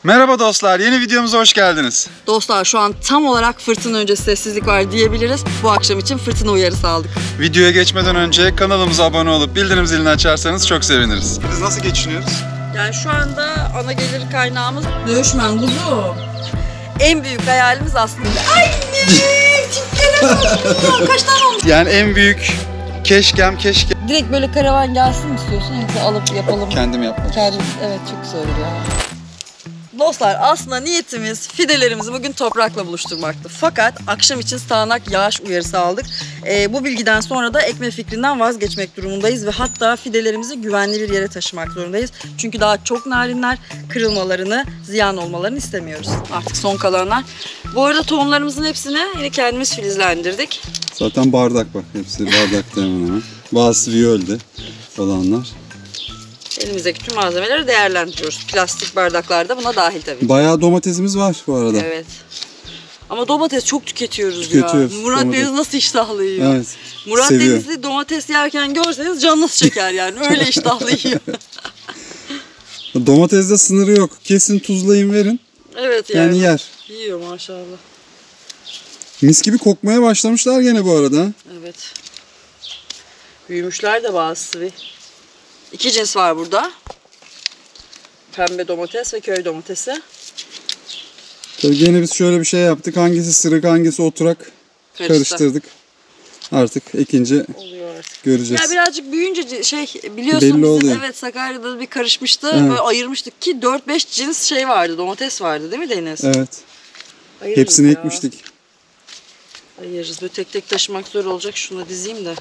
Merhaba dostlar, yeni videomuza hoş geldiniz. Dostlar şu an tam olarak fırtına öncesi sessizlik var diyebiliriz. Bu akşam için fırtına uyarısı aldık. Videoya geçmeden önce kanalımıza abone olup bildirim zilini açarsanız çok seviniriz. Biz nasıl geçiniyoruz? Yani şu anda ana gelir kaynağımız dövüşmen kuzum. En büyük hayalimiz aslında. Ay tiplere kaç tane olmuş? Yani en büyük keşke. Direkt böyle karavan gelsin mi istiyorsun? Yoksa alıp yapalım. Kendim yapmak. Kendim, evet çok güzel olur ya. Dostlar aslında niyetimiz fidelerimizi bugün toprakla buluşturmaktı. Fakat akşam için sağanak yağış uyarısı aldık. Bu bilgiden sonra da ekme fikrinden vazgeçmek durumundayız ve hatta fidelerimizi güvenli bir yere taşımak zorundayız. Çünkü daha çok narinler, kırılmalarını, ziyan olmalarını istemiyoruz. Artık son kalanlar. Bu arada tohumlarımızın hepsini yine kendimiz filizlendirdik. Zaten bardak bak, hepsi bardakta hemen. Bazısı viyolde olanlar. Elimizdeki tüm malzemeleri değerlendiriyoruz. Plastik bardaklar da buna dahil tabii. Bayağı domatesimiz var bu arada. Evet. Ama domates çok tüketiyoruz ya. Murat Deniz nasıl iştahlı yiyor? Evet. Murat seviyor. Deniz'i domates yerken görseniz canınız çeker yani. Öyle iştahlı yiyor. Domatesde sınırı yok. Kesin tuzlayın verin. Evet yani. Yani yer. Yiyor maşallah. Mis gibi kokmaya başlamışlar gene bu arada. Evet. Büyümüşler de bazısı bir. İki cins var burada. Pembe domates ve köy domatesi. Tabii gene biz şöyle bir şey yaptık. Hangisi sırık, hangisi oturak karıştırdık. Artık ikinci oluyor artık. Göreceğiz. Ya birazcık büyüyünce biliyorsun belli oluyor. Evet Sakarya'da bir karışmıştı. Evet. Böyle ayırmıştık ki 4-5 cins şey vardı. Domates vardı değil mi Deniz? Evet. Ayırırız Hepsini ya. ekmiştik. Ayırırız. Böyle tek tek taşımak zor olacak. Şunu dizeyim de.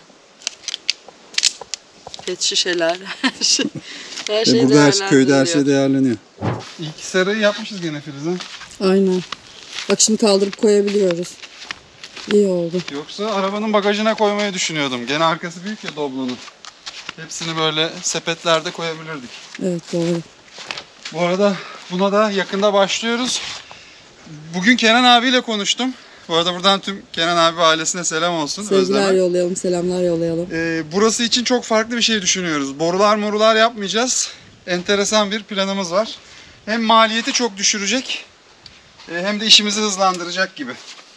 Pet şişeler. Her şey Burada köyde her şey değerleniyor. İlk sarıyı yapmışız gene Filiz'e. Aynen. Bak şimdi kaldırıp koyabiliyoruz. İyi oldu. Yoksa arabanın bagajına koymayı düşünüyordum. Gene arkası büyük ya Doblo'nun. Hepsini böyle sepetlerde koyabilirdik. Evet doğru. Bu arada buna da yakında başlıyoruz. Bugün Kenan abiyle konuştum. Bu arada buradan tüm Kenan abi ailesine selam olsun. Sevgiler yollayalım, selamlar yollayalım. Burası için çok farklı bir şey düşünüyoruz. Borular yapmayacağız. Enteresan bir planımız var. Hem maliyeti çok düşürecek hem de işimizi hızlandıracak gibi.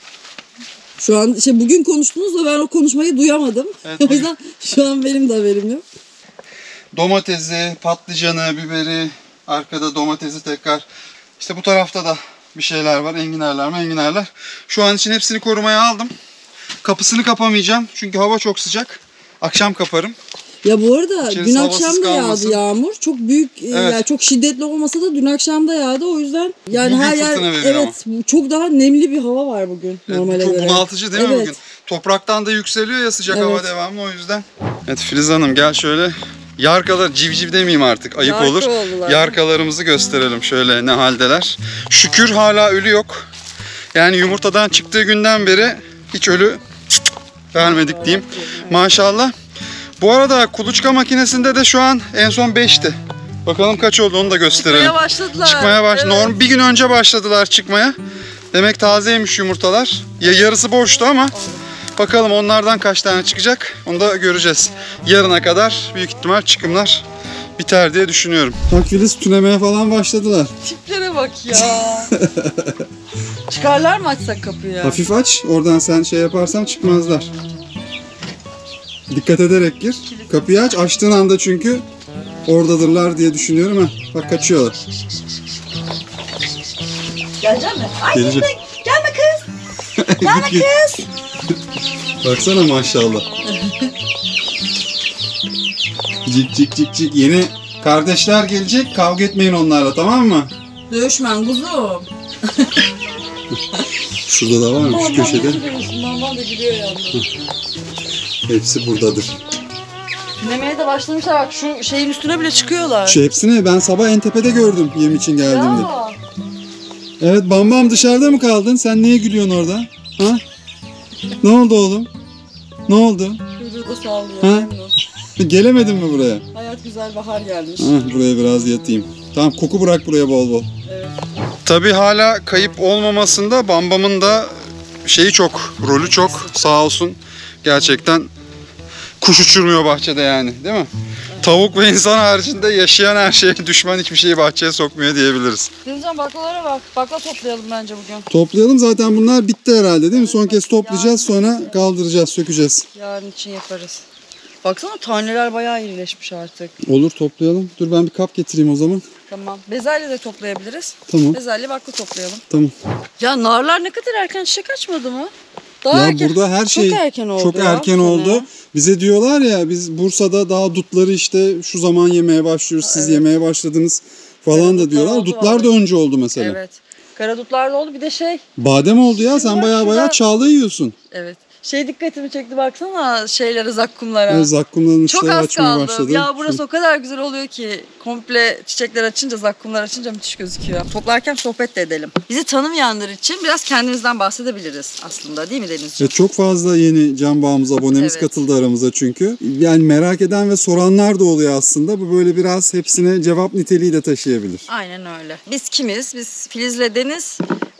Şu an bugün konuştunuz da ben o konuşmayı duyamadım. Evet, o yüzden şu an benim de haberim yok. Domatesi, patlıcanı, biberi, arkada domatesi tekrar. İşte bu tarafta da bir şeyler var. Enginarlar. Şu an için hepsini korumaya aldım. Kapısını kapamayacağım. Çünkü hava çok sıcak. Akşam kaparım. Ya bu arada İçerisi dün akşam da kalmasın. yağdı yağmur. Çok büyük Evet. yani çok şiddetli olmasa da dün akşam da yağdı. O yüzden yani Bugün her yer fırtına veriyor evet çok daha nemli bir hava var bugün normale çok göre. bunaltıcı değil mi Evet. bugün? Topraktan da yükseliyor ya sıcak Evet. hava devamlı o yüzden. Evet Filiz Hanım gel şöyle. Yarkalar civciv demeyeyim artık ayıp Yarka olur. oldular. Yarkalarımızı gösterelim şöyle ne haldeler. Şükür hala ölü yok. Yani yumurtadan çıktığı günden beri hiç ölü vermedik diyeyim. Maşallah. Bu arada kuluçka makinesinde de şu an en son 5'ti. Bakalım kaç oldu onu da gösterelim. Çıkmaya başladılar. Evet. Normal bir gün önce başladılar çıkmaya. Demek tazeymiş yumurtalar. Ya yarısı boştu ama bakalım onlardan kaç tane çıkacak onu da göreceğiz. Yarına kadar büyük ihtimal çıkımlar biter diye düşünüyorum. Bak Filiz tünemeye falan başladılar. Tiplere bak ya. Çıkarlar mı açsak kapıyı? Hafif aç oradan sen şey yaparsan çıkmazlar. Dikkat ederek gir. Kapıyı aç. Açtığın anda çünkü oradadırlar diye düşünüyorum. Bak kaçıyorlar. Gelecek mi? Ay Gelecek. gelme kız. Gelme kız. Baksana maşallah. Cik. Yeni kardeşler gelecek. Kavga etmeyin onlarla tamam mı? Dövüşmen kuzum. Şurada da var mı? Şu köşede. Normal da gidiyor yalnız. Hepsi buradadır. Dinlemeye de başlamışlar bak şu şeyin üstüne bile çıkıyorlar. Şu hepsini ben sabah en tepede gördüm yem için geldiğimde. Ya. Evet Bambam dışarıda mı kaldın? Sen niye gülüyorsun orada? Ha? Ne oldu oğlum? Ne oldu? Kuyruğu sallıyor. Ha? memnun. Gelemedin mi buraya? Hayat güzel bahar gelmiş. Buraya biraz yatayım. Tamam koku bırak buraya bol bol. Evet. Tabii hala kayıp olmamasında Bambam'ın da rolü çok sağ olsun. Gerçekten kuş uçurmuyor bahçede yani değil mi? Tavuk ve insan haricinde yaşayan her şeye düşman, hiçbir şeyi bahçeye sokmuyor diyebiliriz. Denizcan baklalara bak. Bakla toplayalım bence bugün. Toplayalım, zaten bunlar bitti herhalde değil mi? Son kez toplayacağız, sonra kaldıracağız, sökeceğiz. Yarın için yaparız. Baksana taneler bayağı irileşmiş artık. Olur, toplayalım. Dur ben bir kap getireyim o zaman. Tamam. Bezelye de toplayabiliriz. Tamam. Bezelye bakla toplayalım. Tamam. Ya narlar ne kadar erken çiçek açmadı mı? Daha Ya erken. burada her şey çok erken oldu. çok ya erken bu oldu. sene. Bize diyorlar ya, biz Bursa'da daha dutları işte şu zaman yemeye başlıyoruz, siz Evet. yemeye başladınız falan da Karadutlar diyorlar. oldu Dutlar da vallahi. önce oldu mesela. Evet. Karadutlar da oldu. Bir de Badem oldu ya, sen Bak baya şurada- çağla yiyorsun. evet. Dikkatimi çekti, baksana şeylere, zakkumlara. Yani zakkumların Çok uçları az açmaya kaldı. başladı. Ya burası o kadar güzel oluyor ki komple çiçekler açınca, zakkumlar açınca müthiş gözüküyor. Toplarken sohbet de edelim. Bizi tanımayanlar için biraz kendimizden bahsedebiliriz aslında, değil mi Denizciğim? Çok fazla yeni Can Bağımız abonemiz Evet. katıldı aramıza çünkü. Yani merak eden ve soranlar da oluyor aslında. Bu böyle biraz hepsine cevap niteliği de taşıyabilir. Aynen öyle. Biz kimiz? Biz Filiz'le Deniz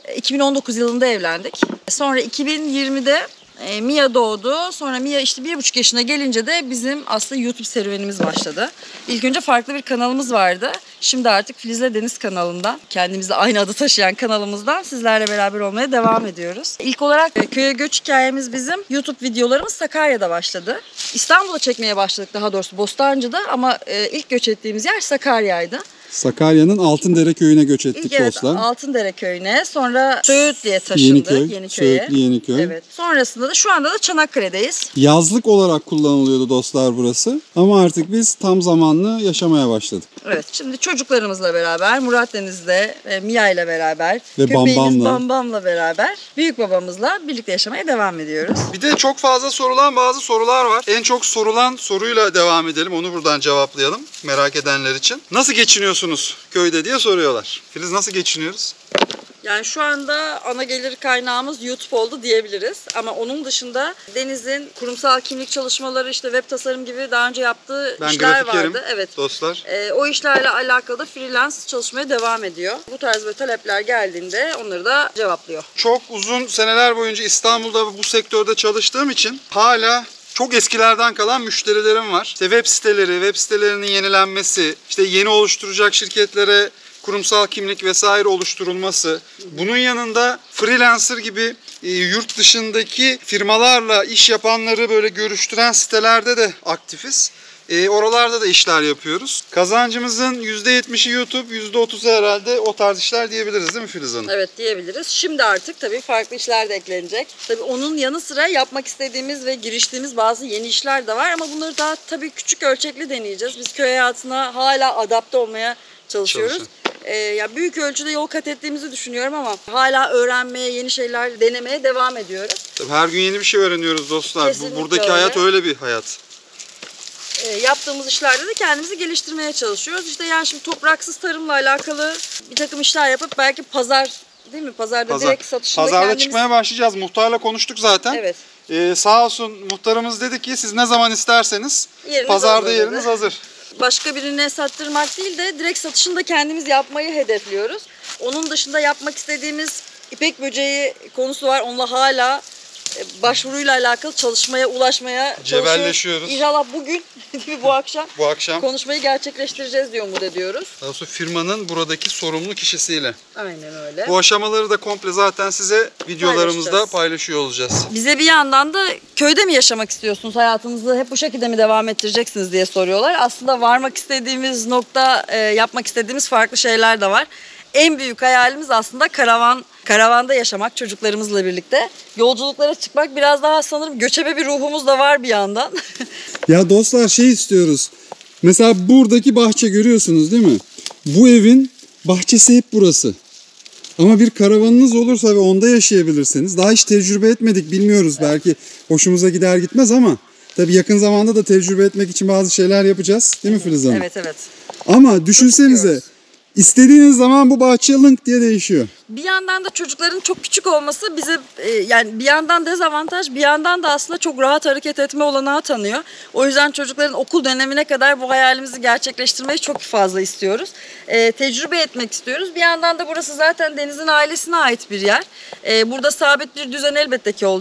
2019 yılında evlendik. Sonra 2020'de Mia doğdu. Sonra Mia işte 1,5 yaşına gelince de bizim aslında YouTube serüvenimiz başladı. İlk önce farklı bir kanalımız vardı. Şimdi artık Filiz'le Deniz kanalından, kendimizle aynı adı taşıyan kanalımızdan sizlerle beraber olmaya devam ediyoruz. İlk olarak köye göç hikayemiz bizim. YouTube videolarımız Sakarya'da başladı. İstanbul'a çekmeye başladık, daha doğrusu Bostancı'da, ama ilk göç ettiğimiz yer Sakarya'ydı. Sakarya'nın Altındere köyüne göç ettik İlk evet dostlar. Altındere köyüne, sonra Söğütlü'ye taşındık. Yeniköy, Yeniköy'e. Söğütlü Yeniköy. Evet. Sonrasında da şu anda da Çanakkale'deyiz. Yazlık olarak kullanılıyordu dostlar burası. Ama artık biz tam zamanlı yaşamaya başladık. Evet. Şimdi çocuklarımızla beraber, Murat Deniz'le, Mia ile beraber, Ve köpeğimiz Bambam'la. Bambam'la beraber, büyük babamızla birlikte yaşamaya devam ediyoruz. Bir de çok fazla sorulan bazı sorular var. En çok sorulan soruyla devam edelim. Onu buradan cevaplayalım merak edenler için. Nasıl geçiniyorsunuz köyde diye soruyorlar. Filiz, nasıl geçiniyoruz? Yani şu anda ana gelir kaynağımız YouTube oldu diyebiliriz. Ama onun dışında Deniz'in kurumsal kimlik çalışmaları, işte web tasarım gibi daha önce yaptığı Ben işler grafikerim vardı. Evet. dostlar. O işlerle alakalı da freelance çalışmaya devam ediyor. Bu tarz böyle talepler geldiğinde onları da cevaplıyor. Çok uzun seneler boyunca İstanbul'da bu sektörde çalıştığım için hala çok eskilerden kalan müşterilerim var. İşte web sitelerinin yenilenmesi, işte yeni oluşturacak şirketlere kurumsal kimlik vesaire oluşturulması. Bunun yanında freelancer gibi yurt dışındaki firmalarla iş yapanları böyle görüştüren sitelerde de aktifiz. Oralarda da işler yapıyoruz. Kazancımızın %70'i YouTube, %30'u herhalde o tarz işler diyebiliriz değil mi Filiz Hanım? Evet, diyebiliriz. Şimdi artık tabii farklı işler de eklenecek. Tabii onun yanı sıra yapmak istediğimiz ve giriştiğimiz bazı yeni işler de var ama bunları daha tabii küçük ölçekli deneyeceğiz. Biz köy hayatına hala adapte olmaya çalışıyoruz. Ya büyük ölçüde yol kat ettiğimizi düşünüyorum ama hala öğrenmeye, yeni şeyler denemeye devam ediyoruz. Tabii her gün yeni bir şey öğreniyoruz dostlar. Kesinlikle Buradaki öyle. hayat öyle bir hayat. Yaptığımız işlerde de kendimizi geliştirmeye çalışıyoruz. İşte yani şimdi topraksız tarımla alakalı bir takım işler yapıp belki pazar, değil mi? Pazarda direkt satışında Pazarda kendimiz... çıkmaya başlayacağız. Muhtarla konuştuk zaten. Evet. Sağ olsun muhtarımız dedi ki siz ne zaman isterseniz Yeriniz pazarda hazır yeriniz dedi. hazır. Başka birine sattırmak değil de direkt satışını da kendimiz yapmayı hedefliyoruz. Onun dışında yapmak istediğimiz ipek böceği konusu var. Onunla hala başvuruyla alakalı çalışmaya, ulaşmaya Cebelleşiyoruz. çalışıyoruz. İnşallah bugün değil mi, bu akşam Bu akşam konuşmayı gerçekleştireceğiz diye umut ediyoruz. daha sonra firmanın buradaki sorumlu kişisiyle. Aynen öyle. Bu aşamaları da komple zaten size videolarımızda Paylaşacağız. paylaşıyor olacağız. Bize bir yandan da köyde mi yaşamak istiyorsunuz, hayatınızı hep bu şekilde mi devam ettireceksiniz diye soruyorlar. Aslında varmak istediğimiz nokta, yapmak istediğimiz farklı şeyler de var. En büyük hayalimiz aslında karavanda yaşamak çocuklarımızla birlikte. Yolculuklara çıkmak, biraz daha sanırım göçebe bir ruhumuz da var bir yandan. Ya dostlar şey istiyoruz. Mesela buradaki bahçe görüyorsunuz değil mi? Bu evin bahçesi hep burası. Ama bir karavanınız olursa ve onda yaşayabilirseniz, daha hiç tecrübe etmedik, bilmiyoruz, belki hoşumuza gider gitmez ama tabii yakın zamanda da tecrübe etmek için bazı şeyler yapacağız değil mi Filiz Hanım? Evet, evet. Ama düşünsenize, istiyoruz. istediğiniz zaman bu bahçe lınk diye değişiyor. Bir yandan da çocukların çok küçük olması bize yani bir yandan dezavantaj, bir yandan da aslında çok rahat hareket etme olanağı tanıyor. O yüzden çocukların okul dönemine kadar bu hayalimizi gerçekleştirmeyi çok fazla istiyoruz. Tecrübe etmek istiyoruz. Bir yandan da burası zaten Deniz'in ailesine ait bir yer. Burada sabit bir düzen elbette ki olacak.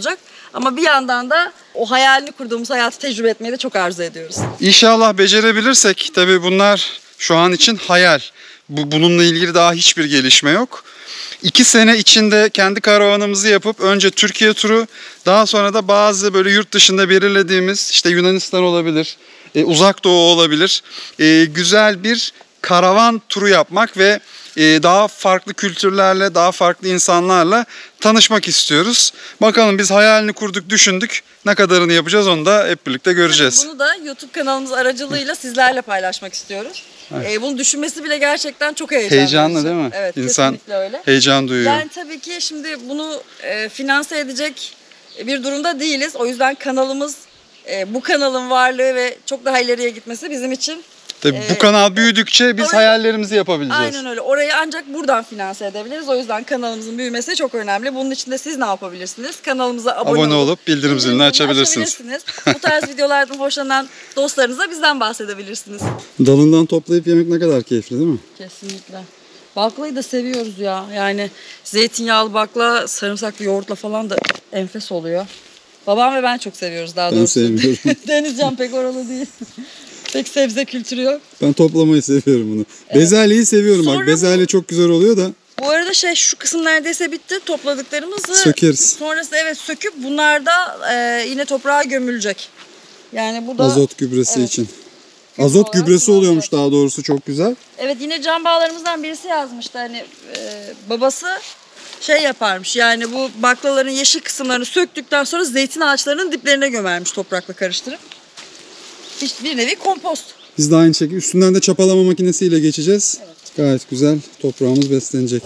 Ama bir yandan da o hayalini kurduğumuz hayatı tecrübe etmeyi de çok arzu ediyoruz. İnşallah becerebilirsek, tabii bunlar şu an için hayal. Bununla ilgili daha hiçbir gelişme yok. 2 sene içinde kendi karavanımızı yapıp önce Türkiye turu, daha sonra da bazı böyle yurt dışında belirlediğimiz, işte Yunanistan olabilir, Uzak Doğu olabilir, güzel bir karavan turu yapmak ve daha farklı kültürlerle, daha farklı insanlarla tanışmak istiyoruz. Bakalım, biz hayalini kurduk, düşündük. Ne kadarını yapacağız onu da hep birlikte göreceğiz. Bunu da YouTube kanalımız aracılığıyla sizlerle paylaşmak istiyoruz. Evet. Bunu düşünmesi bile gerçekten çok heyecanlı. Heyecanlı değil mi? Evet, İnsan kesinlikle öyle. heyecan duyuyor. Yani tabii ki şimdi bunu finanse edecek bir durumda değiliz. O yüzden kanalımız, bu kanalın varlığı ve çok daha ileriye gitmesi bizim için... Tabii bu kanal büyüdükçe biz hayallerimizi yapabileceğiz. Aynen öyle. Orayı ancak buradan finanse edebiliriz. O yüzden kanalımızın büyümesi çok önemli. Bunun için de siz ne yapabilirsiniz? Kanalımıza abone olup bildirim zilini açabilirsiniz. Bu tarz videolardan hoşlanan dostlarınıza bizden bahsedebilirsiniz. Dalından toplayıp yemek ne kadar keyifli değil mi? Kesinlikle. Baklayı da seviyoruz ya. Yani zeytinyağlı bakla, sarımsaklı yoğurtla falan da enfes oluyor. Babam ve ben çok seviyoruz daha doğrusu. Ben sevmiyorum. Denizcan pek oralı değil. Pek sebze kültürü yok. Ben toplamayı seviyorum bunu. Bezelyeyi seviyorum. Sonra Bak bezelye çok güzel oluyor da. Bu arada şu kısım neredeyse bitti. Topladıklarımızı Sökeriz. sonrasında evet söküp bunlar da yine toprağa gömülecek. Yani bu da Azot gübresi evet. için. Azot olarak gübresi oluyormuş kullanılacak. daha doğrusu, çok güzel. Evet, yine can bağlarımızdan birisi yazmıştı. Hani babası yaparmış. Yani bu baklaların yeşil kısımlarını söktükten sonra zeytin ağaçlarının diplerine gömermiş toprakla karıştırıp. İşte bir nevi kompost. Biz de aynı şekilde üstünden de çapalama makinesiyle geçeceğiz. Evet. Gayet güzel toprağımız beslenecek.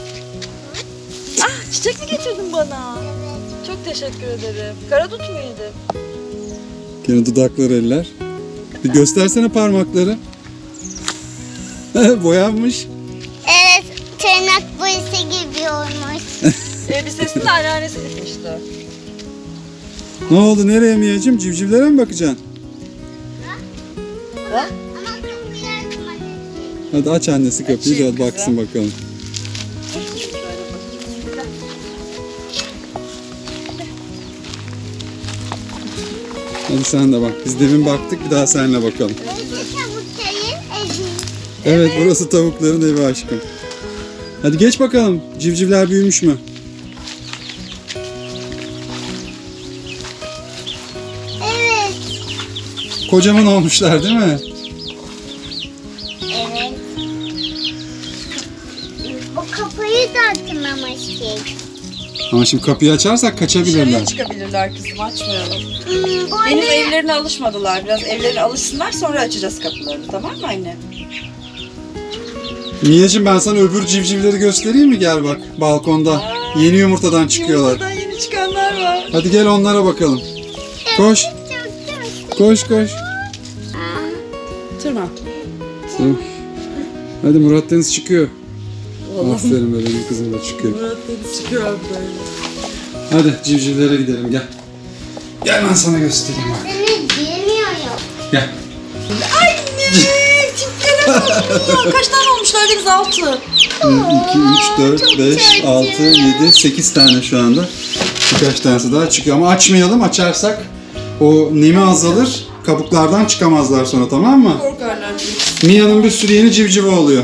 Ah, çiçek mi getirdin bana? Çok teşekkür ederim. Karadut muydu? Yine dudakları eller. Bir göstersene parmakları. Boyanmış. Evet, tırnak boyası gibi olmuş. Elbisesini de anneannesi dikmişti. Ne oldu, nereye Miyacığım? Civcivlere mi bakacaksın? Ha? Ama kapıyı yardım edecek. Hadi aç annesi kapıyı da Açayım hadi baksın bakalım. Hadi sen de bak. Biz demin baktık, bir daha seninle bakalım. Önce tavukların evi. Evet, burası tavukların evi aşkım. Hadi geç bakalım. Civcivler büyümüş mü? Evet. Kocaman olmuşlar değil mi? Evet. O kapıyı da açmamıştık. Ama şimdi kapıyı açarsak kaçabilirler. Dışarıya çıkabilirler kızım, açmayalım. Bu Henüz ne? evlerine alışmadılar. Biraz evlerine alışsınlar, sonra açacağız kapılarını, tamam mı anne? Miyacığım, ben sana öbür civcivleri göstereyim mi? Gel bak, balkonda. Yeni yumurtadan çıkıyorlar. Yumurtadan yeni çıkanlar var. Hadi gel onlara bakalım. Koş. Çok çok. Koş koş. Tırma. Hadi Murat Deniz çıkıyor. Vallahi Aferin be, benim kızım da çıkıyor. Murat Deniz çıkıyor abi böyle. Hadi civcivlere gidelim, gel. Gel ben sana göstereyim bak. Seni diyemiyorum. Gel. Anne! Tiplere bak ya. Kaç tane olmuşlar Deniz? 6. 2, 3, 4, 5, 6, 7, 8 tane şu anda. Birkaç tanesi daha çıkıyor ama açmayalım. Açarsak o nemi azalır. Kabuklardan çıkamazlar sonra, tamam mı? Korkarlar. Mia'nın bir sürü yeni civcivi oluyor.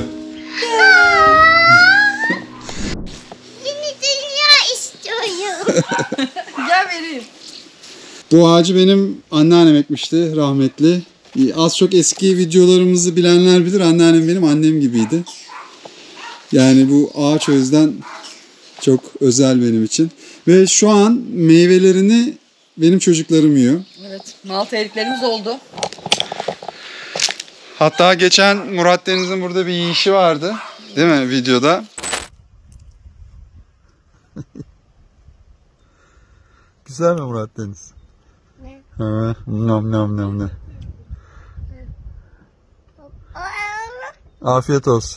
Yeni dünya istiyorum. Gel vereyim. Bu ağacı benim anneannem ekmişti, rahmetli. Az çok eski videolarımızı bilenler bilir. Anneannem benim annem gibiydi. Yani bu ağaç o yüzden çok özel benim için. Ve şu an meyvelerini benim çocuklarım yiyor. Evet, malta eriklerimiz oldu. Hatta geçen Murat Deniz'in burada bir yiyişi vardı. Değil mi videoda? Güzel mi Murat Deniz? Ne? Ha, nam nam nam nam. Afiyet olsun.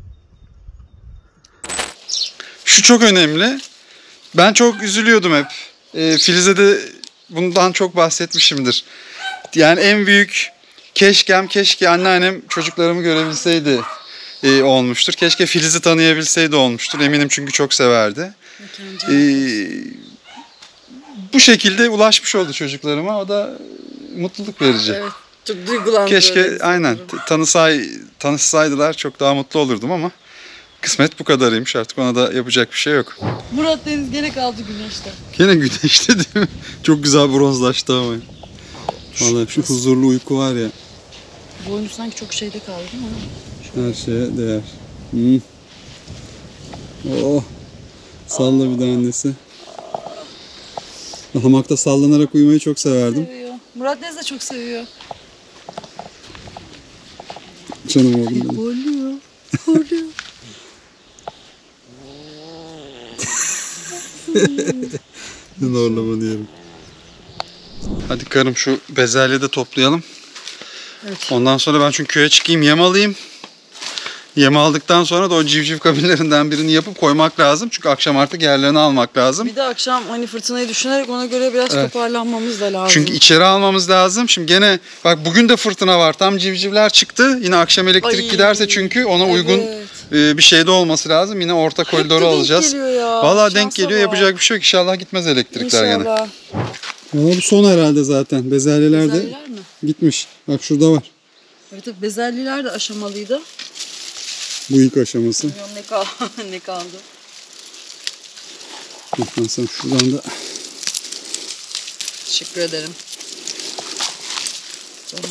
Şu çok önemli. Ben çok üzülüyordum hep. Filiz'e de bundan çok bahsetmişimdir. Yani en büyük keşke anneannem çocuklarımı görebilseydi olmuştur. Keşke Filiz'i tanıyabilseydi olmuştur. Eminim, çünkü çok severdi. bu şekilde ulaşmış oldu çocuklarıma. O da mutluluk verici. Evet. Çok duygulandırıyor. Keşke aynen tanışsaydılar çok daha mutlu olurdum ama kısmet bu kadarıymış, artık ona da yapacak bir şey yok. Murat Deniz gene kaldı güneşte. Gene güneşte değil mi? Çok güzel bronzlaştı ama. Vallahi şu huzurlu uyku var ya. Boynu sanki çok şeyde kaldı değil mi? Her şeye değer. Oh. Salla bir de annesi. Hamakta sallanarak uyumayı çok severdim. Seviyor. Murat Deniz de çok seviyor. Canım oğlum benim. Horluyor. Horluyor. Zorlama diyelim. Hadi karım şu bezelye de toplayalım. Evet. Ondan sonra ben çünkü köye çıkayım, yem alayım. Yem aldıktan sonra da o civciv kabinlerinden birini yapıp koymak lazım. Çünkü akşam artık yerlerini almak lazım. Bir de akşam hani fırtınayı düşünerek ona göre biraz toparlanmamız da lazım. Çünkü içeri almamız lazım. Şimdi gene bak bugün de fırtına var. Tam civcivler çıktı. Yine akşam elektrik Ay. giderse çünkü ona uygun bir şey de olması lazım. Yine orta koridoru alacağız. Vallahi denk geliyor. Yapacak bir şey yok. İnşallah gitmez elektrikler gene. İnşallah. Valla bu son herhalde zaten. Bezelyeler de Bezelyeler mi? gitmiş. Bak şurada var. Evet, bezelyeler de aşamalıydı. Bu ilk aşaması. Bilmiyorum ne kaldı. Bakın sen şuradan da. Teşekkür ederim. Canım.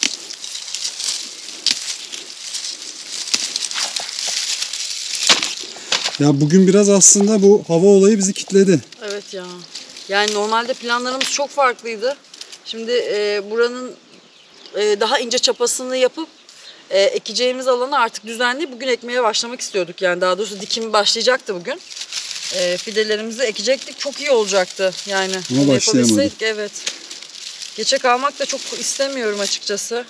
Ya bugün biraz aslında bu hava olayı bizi kitledi. Evet ya. Yani normalde planlarımız çok farklıydı. Şimdi buranın daha ince çapasını yapıp ekeceğimiz alanı artık düzenleyip bugün ekmeye başlamak istiyorduk. Yani daha doğrusu dikimi başlayacaktı bugün. Fidelerimizi ekecektik. Çok iyi olacaktı yani. Ama Bunu başlayamadık. yapabilseydik, evet. Geçe kalmak da çok istemiyorum açıkçası.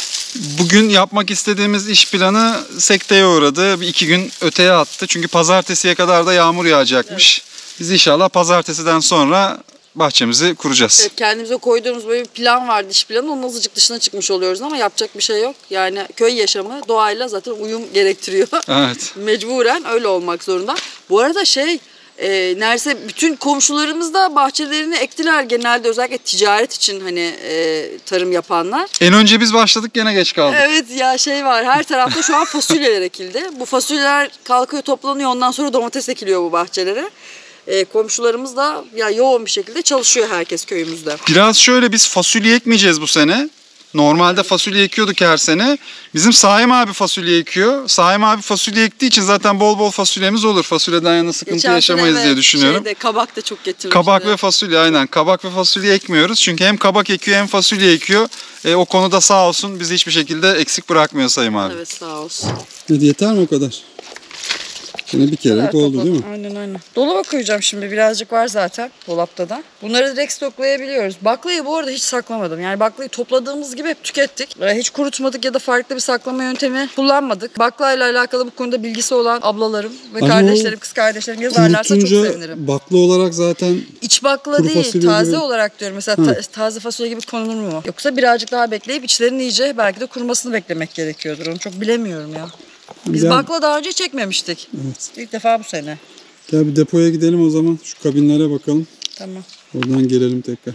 Bugün yapmak istediğimiz iş planı sekteye uğradı. Bir iki gün öteye attı. Çünkü pazartesiye kadar da yağmur yağacakmış. Evet. Biz inşallah pazartesiden sonra bahçemizi kuracağız. Evet, kendimize koyduğumuz böyle bir plan vardı, iş planı. Onun azıcık dışına çıkmış oluyoruz ama yapacak bir şey yok. Yani köy yaşamı doğayla zaten uyum gerektiriyor. Evet. Mecburen öyle olmak zorunda. Bu arada neredeyse bütün komşularımız da bahçelerini ektiler genelde, özellikle ticaret için hani tarım yapanlar. En önce biz başladık, gene geç kaldık. Evet ya var, her tarafta şu an fasulyeler ekildi. Bu fasulyeler kalkıyor, toplanıyor, ondan sonra domates ekiliyor bu bahçelere. Komşularımız da ya yoğun bir şekilde çalışıyor, herkes köyümüzde. Biraz şöyle, biz fasulye ekmeyeceğiz bu sene. Normalde fasulye ekiyorduk her sene. Bizim Saim abi fasulye ekiyor. Saim abi fasulye ektiği için zaten bol bol fasulyemiz olur. Fasulyeden yana sıkıntı Geçen yaşamayız sene diye düşünüyorum. Kabak da çok getirmişti. Kabak ve fasulye, aynen. Kabak ve fasulye ekmiyoruz. Çünkü hem kabak ekiyor hem fasulye ekiyor. O konuda sağ olsun bizi hiçbir şekilde eksik bırakmıyor Sayın abi. Evet, sağ olsun. Hadi yeter mi o kadar? Yine bir kerelik oldu değil mi? Aynen. Dolaba koyacağım şimdi, birazcık var zaten dolapta da. Bunları direkt stoklayabiliyoruz. Baklayı bu arada hiç saklamadım. Yani baklayı topladığımız gibi hep tükettik. Hiç kurutmadık ya da farklı bir saklama yöntemi kullanmadık. Baklayla alakalı bu konuda bilgisi olan ablalarım ve kardeşlerim, kız kardeşlerim yazarlarsa çok sevinirim. Bakla olarak zaten İç bakla değil, taze gibi olarak diyorum. Mesela taze fasulye gibi konulur mu? Yoksa birazcık daha bekleyip içlerini iyice belki de kurumasını beklemek gerekiyordur. Onu çok bilemiyorum ya. Biz bakla daha önce çekmemiştik. Evet. İlk defa bu sene. Gel bir depoya gidelim o zaman. Şu kabinlere bakalım. Tamam. Oradan gelelim tekrar.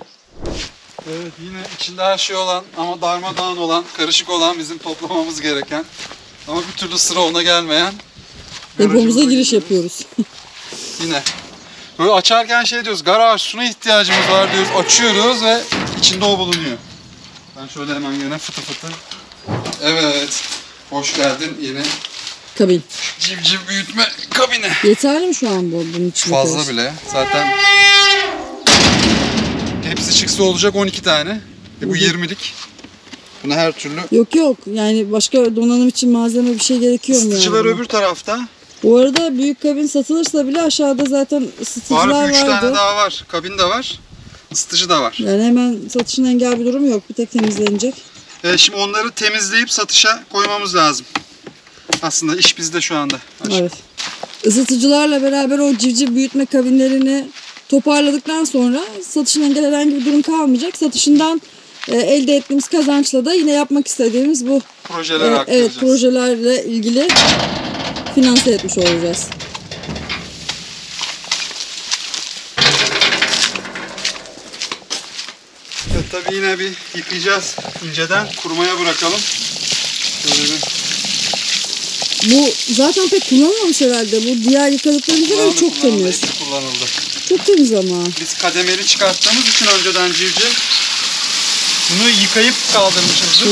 Evet, yine içinde her şey olan ama darmadağın olan, karışık olan bizim toplamamız gereken ama bir türlü sıra ona gelmeyen Depomuza giriş yapıyoruz. Yine. Böyle açarken diyoruz, garaj şuna ihtiyacımız var diyoruz. Açıyoruz ve içinde o bulunuyor. Ben şöyle hemen gene fıtı fıtı. Evet. Hoş geldin yine. Kabin. Civciv büyütme kabini. Yeterli mi şu an bunun için? Fazla bile. Zaten hepsi çıksa olacak 12 tane. Bu 20'lik. Buna her türlü. Yok. Yani başka donanım için malzeme bir şey gerekiyor mu? Isıtıcılar öbür tarafta. Bu arada büyük kabin satılırsa bile aşağıda zaten ısıtıcılar vardı. 3 tane daha var. Kabin de var. Isıtıcı da var. Yani hemen satışına engel bir durum yok. Bir tek temizlenecek. Şimdi onları temizleyip satışa koymamız lazım. Aslında iş bizde şu anda. Evet. Isıtıcılarla beraber o civciv büyütme kabinlerini toparladıktan sonra satışına engel herhangi bir durum kalmayacak. Satışından elde ettiğimiz kazançla da yine yapmak istediğimiz bu projeler projelerle ilgili finanse etmiş olacağız. tabii yine bir yıkayacağız inceden. Kurumaya bırakalım. Şöyle bir Bu zaten pek kullanılmamış herhalde. Bu diğer yıkadıklarımızda göre çok temiz. hepsi kullanıldı. Çok temiz ama. Biz kademeli çıkarttığımız için önceden civciv. Bunu yıkayıp kaldırmışızdır.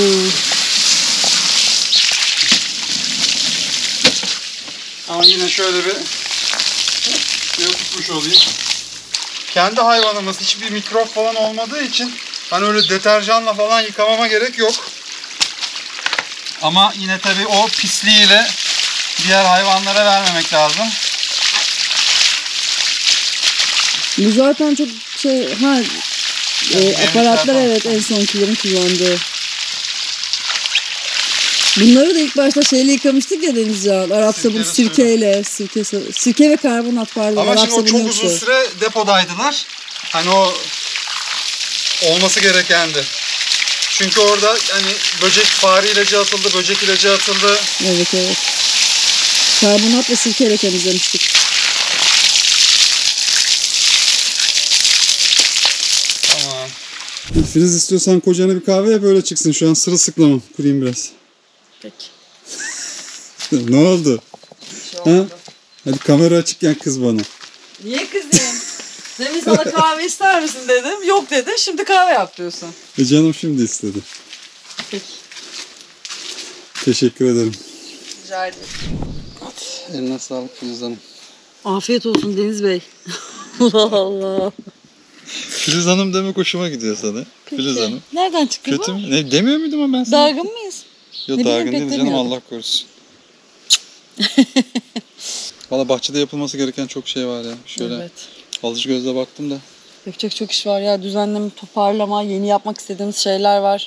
Ama yine şöyle bir tutmuş olayım. Kendi hayvanımız hiçbir mikrop falan olmadığı için hani öyle deterjanla falan yıkamama gerek yok. Ama yine tabii o pisliğiyle diğer hayvanlara vermemek lazım. Bu zaten çok aparatlar evet en sonkilerin kullandığı. Bunları da ilk başta şeyle yıkamıştık ya Denizcan. Arap sabunu sirkeyle. Sirke ve karbonat pardon. Ama Arap şimdi o çok sabunu uzun yoktu. süre depodaydılar. Hani o olması gerekendi. Çünkü orada hani fare ilacı atıldı, böcek ilacı atıldı. Evet. Karbonat ve sirkeyle temizlemiştik. Tamam. Filiz istiyorsan kocana bir kahve yap öyle çıksın. Şu an sırılsıklamam. Kurayım biraz. Peki. Ne oldu? Ha? Hadi kamera açıkken kız bana. Niye kızayım? Demin sana kahve ister misin dedim. Yok dedin. Şimdi kahve yap diyorsun. Canım şimdi istedi. Peki. Teşekkür ederim. Rica ederim. Eline sağlık Filiz Hanım. Afiyet olsun Deniz Bey. Allah Allah. Filiz Hanım demek hoşuma gidiyor sana. Filiz Hanım. Nereden çıktı Kötü bu? mü? Ne, demiyor muydum ama ben sana? Dargın mıyız? Yok Ne bileyim, dargın pek değiliz canım demiyordum. Allah korusun. Valla bahçede yapılması gereken çok şey var ya. Şöyle Evet. alıcı gözle baktım da. Yapacak çok iş var ya. Düzenleme, toparlama, yeni yapmak istediğimiz şeyler var.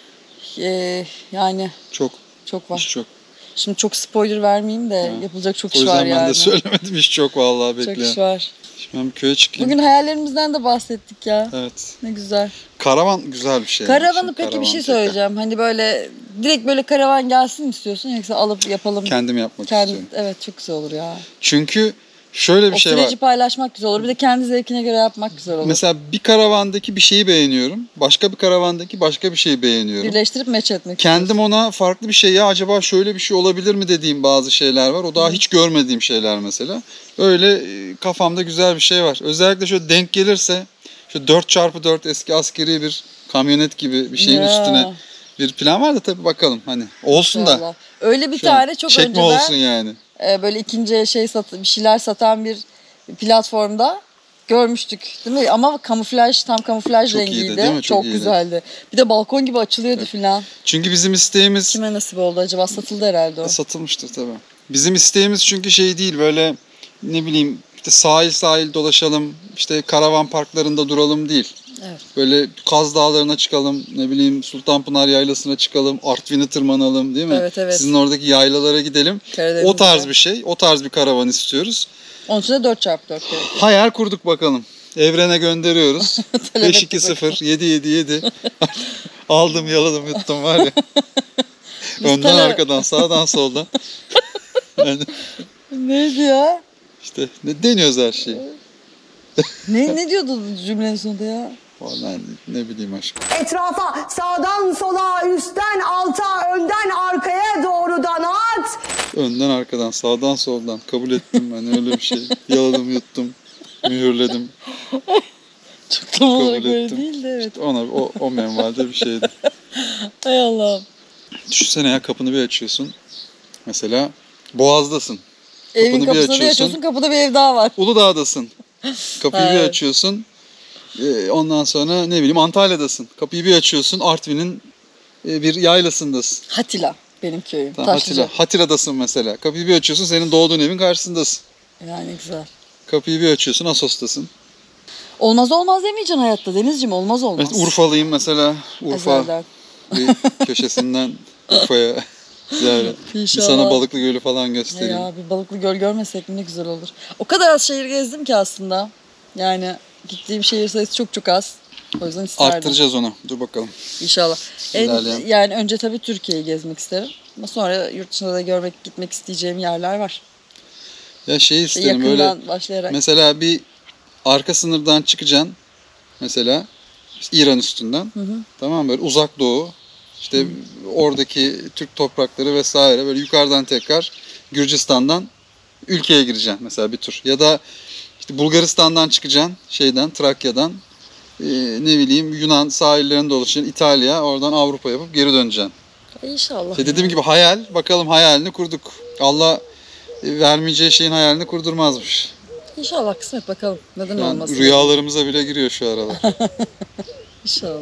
Yani Çok. çok var. İş çok. Şimdi çok spoiler vermeyeyim de yapılacak çok O iş var yüzden ben yani. de söylemedim iş çok vallahi Çok bekleyen. iş var. Şimdi ben bir köye çıkayım. Bugün hayallerimizden de bahsettik ya. Evet. Ne güzel. Karavan güzel bir şey. Karavanı Şimdi peki bir karavan şey tekrar. söyleyeceğim. Hani böyle direkt böyle karavan gelsin mi istiyorsun yoksa alıp yapalım? Kendim yapmak istiyorum. Evet çok güzel olur ya. Çünkü şöyle bir O şey süreci var. paylaşmak güzel olur. Bir de kendi zevkine göre yapmak güzel olur. Mesela bir karavandaki bir şeyi beğeniyorum. Başka bir karavandaki başka bir şeyi beğeniyorum. Birleştirip meç etmek Kendim ona farklı bir şey ya acaba şöyle bir şey olabilir mi dediğim bazı şeyler var. O daha hiç görmediğim şeyler mesela. Öyle kafamda güzel bir şey var. Özellikle şöyle denk gelirse şu 4x4 eski askeri bir kamyonet gibi bir şeyin Ya. üstüne bir plan var da tabii bakalım hani olsun da. İnşallah. Öyle bir Şu an tane çok çekme önceden olsun yani. böyle ikinci bir şeyler satan bir platformda görmüştük değil mi? Ama tam kamuflaj Çok rengiydi. iyiydi, değil mi? Çok iyiydi. güzeldi. Bir de balkon gibi açılıyordu filan. Çünkü bizim isteğimiz Kime nasip oldu acaba? Satıldı herhalde o. satılmıştır tabii. Bizim isteğimiz çünkü şey değil böyle ne bileyim işte sahil dolaşalım işte karavan parklarında duralım değil. Evet. Böyle Kaz Dağları'na çıkalım, ne bileyim Sultanpınar Yaylası'na çıkalım, Artvin'i tırmanalım değil mi? Evet, evet. Sizin oradaki yaylalara gidelim. Karadeniz'de. O tarz bir şey, o tarz bir karavan istiyoruz. Onun için de 4x4 gerekiyor. Hayal kurduk bakalım. Evrene gönderiyoruz. Talep 5-2-0, 7-7-7. Aldım, yaladım, yuttum var ya. Önden, talep- arkadan, sağdan, soldan. Yani Neydi ya? işte ne deniyoruz her şeyi. Ne diyordu cümlenin sonunda ya? Vallahi ne bileyim aşkım. Etrafa sağdan sola, üstten alta, önden arkaya doğrudan at. Önden arkadan sağdan soldan kabul ettim ben öyle bir şey. Yaladım yuttum. Mühürledim. Çok tam olarak Kabul öyle ettim. değil de evet. İşte ona o menvalde bir şeydi. Hay Allah'ım. Düşünsene ya kapını bir açıyorsun. Mesela Boğaz'dasın. Evin bir kapısını bir açıyorsun. açıyorsun, kapıda bir ev daha var. Uludağ'dasın. Kapıyı bir Evet. açıyorsun. Ondan sonra ne bileyim Antalya'dasın. Kapıyı bir açıyorsun. Artvin'in bir yaylasındasın. Hatila benim köyüm. Tamam, Taşlıca. Hatira'dasın mesela. Kapıyı bir açıyorsun senin doğduğun evin karşısındasın. Yani güzel. Kapıyı bir açıyorsun Assos'tasın. Olmaz demeyeceksin hayatta Denizciğim, olmaz. Evet, Urfalıyım mesela. Urfa Ezelden. bir köşesinden Urfa'ya ziyaret. Bir İnşallah. sana Balıklı Gölü falan göstereyim. Ya bir Balıklı Göl görmesek mi ne güzel olur. O kadar az şehir gezdim ki aslında. Yani gittiğim şehir sayısı çok az. O yüzden isterdim. Arttıracağız onu. Dur bakalım. İnşallah. İlerleyen. Yani önce tabii Türkiye'yi gezmek isterim. Ama sonra yurt dışında da gitmek isteyeceğim yerler var. Ya şey isterim Yakından böyle başlayarak. mesela bir arka sınırdan çıkacaksın mesela İşte İran üstünden. Tamam mı? Böyle uzak doğu. İşte oradaki Türk toprakları vesaire böyle yukarıdan tekrar Gürcistan'dan ülkeye gireceksin mesela bir tur. Ya da işte Bulgaristan'dan çıkacaksın Trakya'dan ne bileyim Yunan sahillerinde dolaşacaksın İtalya, oradan Avrupa yapıp geri döneceksin. İnşallah. Dediğim gibi hayal, bakalım hayalini kurduk. Allah vermeyeceği şeyin hayalini kurdurmazmış. İnşallah kısmet bakalım. Neden Yani olmasın? rüyalarımıza bile giriyor şu aralar. İnşallah.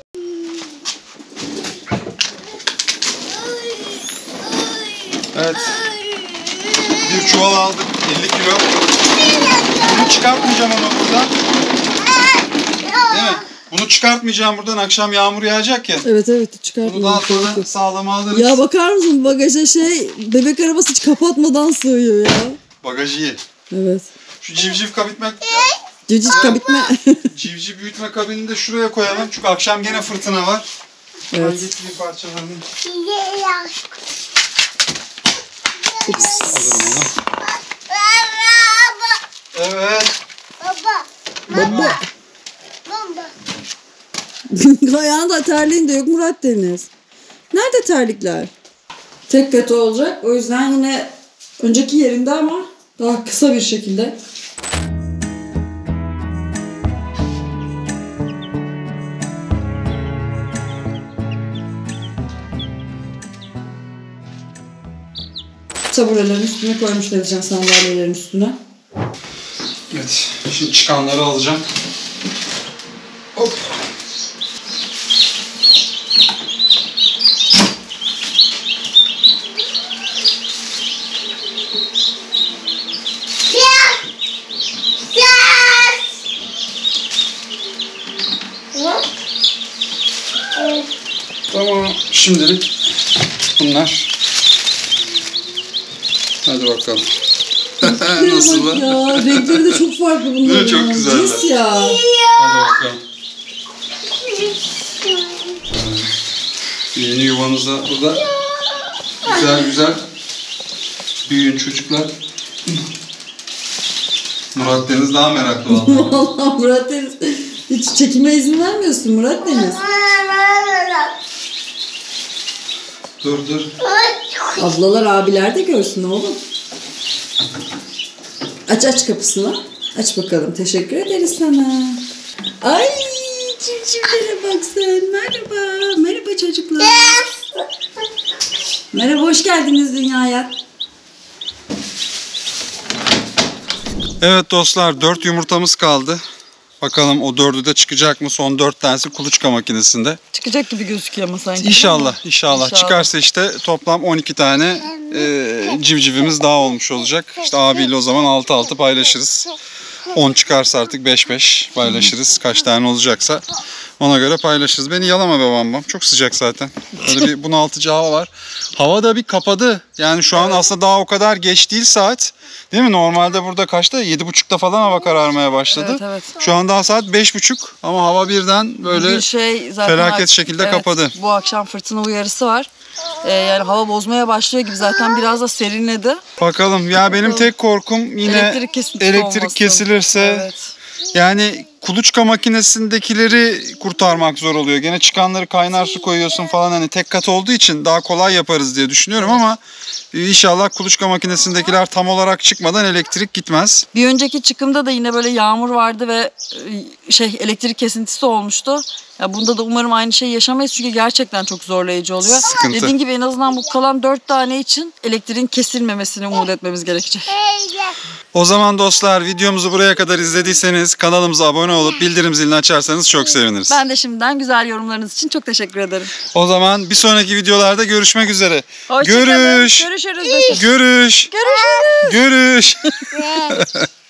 Evet. Bir çuval aldık. 50 kilo. Bunu çıkartmayacağım ama buradan. Değil mi? Bunu çıkartmayacağım buradan. Akşam yağmur yağacak ya. Evet Bunu çıkartma. daha sonra sağlama alırız. Ya bakar mısın bagaja bebek arabası hiç kapatmadan sığıyor ya. Bagajı iyi. Evet. Şu civciv kabitme, Cicika bitme. civciv büyütme kabinini de şuraya koyalım. Çünkü akşam gene fırtına var. Ben Evet. getireyim parçalarını. Ups. Alırım onu. Evet. Baba. Ayağında terliğin de yok Murat Deniz. Nerede terlikler? Tek kat olacak. O yüzden yine önceki yerinde ama daha kısa bir şekilde. Taburelerin üstüne koymuş Denizcan, sandalyelerin üstüne. Evet. Şimdi çıkanları alacağım. Hop. Tamam. Şimdilik bunlar. Hadi bakalım. Nasıl lan? Ya renkleri de çok farklı bunların. Değil mi? Çok ya. güzeller. Cins ya. Hadi bakalım. Yeni yuvanızda burada güzel güzel büyüyün çocuklar. Murat Deniz daha meraklı vallahi. Vallahi Murat Deniz. Hiç çekime izin vermiyorsun Murat Deniz. Dur. Ablalar abiler de görsün oğlum. Aç kapısını. Aç bakalım. Teşekkür ederiz sana. Ay civcivlere bak sen. Merhaba. Merhaba çocuklar. Merhaba, hoş geldiniz dünyaya. Evet dostlar, 4 yumurtamız kaldı. Bakalım o 4'ü de çıkacak mı? Son 4 tanesi kuluçka makinesinde. Çıkacak gibi gözüküyor ama sanki. İnşallah. Çıkarsa işte toplam 12 tane civcivimiz daha olmuş olacak. İşte abiyle o zaman 6-6 paylaşırız. 10 çıkarsa artık 5-5 paylaşırız. Kaç tane olacaksa ona göre paylaşırız. Beni yalama be bambam. Çok sıcak zaten. Böyle bir bunaltıcı hava var. Hava da bir kapadı. Yani şu an aslında daha o kadar geç değil saat. Değil mi? Normalde burada kaçta? 7.30'da falan hava kararmaya başladı. Evet. Şu an daha saat 5.30 ama hava birden böyle Bir zaten felaket şekilde kapadı. Bu akşam fırtına uyarısı var. Yani hava bozmaya başlıyor gibi, zaten biraz da serinledi. Bakalım ya, benim tek korkum yine elektrik kesilirse. Evet. Yani kuluçka makinesindekileri kurtarmak zor oluyor. Gene çıkanları kaynar su koyuyorsun falan, hani tek kat olduğu için daha kolay yaparız diye düşünüyorum ama inşallah kuluçka makinesindekiler tam olarak çıkmadan elektrik gitmez. Bir önceki çıkımda da yine böyle yağmur vardı ve elektrik kesintisi olmuştu. Ya bunda da umarım aynı şeyi yaşamayız çünkü gerçekten çok zorlayıcı oluyor. Sıkıntı. Dediğim gibi en azından bu kalan 4 tane için elektriğin kesilmemesini umut etmemiz gerekecek. O zaman dostlar, videomuzu buraya kadar izlediyseniz kanalımıza abone olup bildirim zilini açarsanız çok seviniriz. Ben de şimdiden güzel yorumlarınız için çok teşekkür ederim. O zaman bir sonraki videolarda görüşmek üzere. Hoşçakalın. Görüş. Görüşürüz. Görüş. Görüşürüz. Görüş.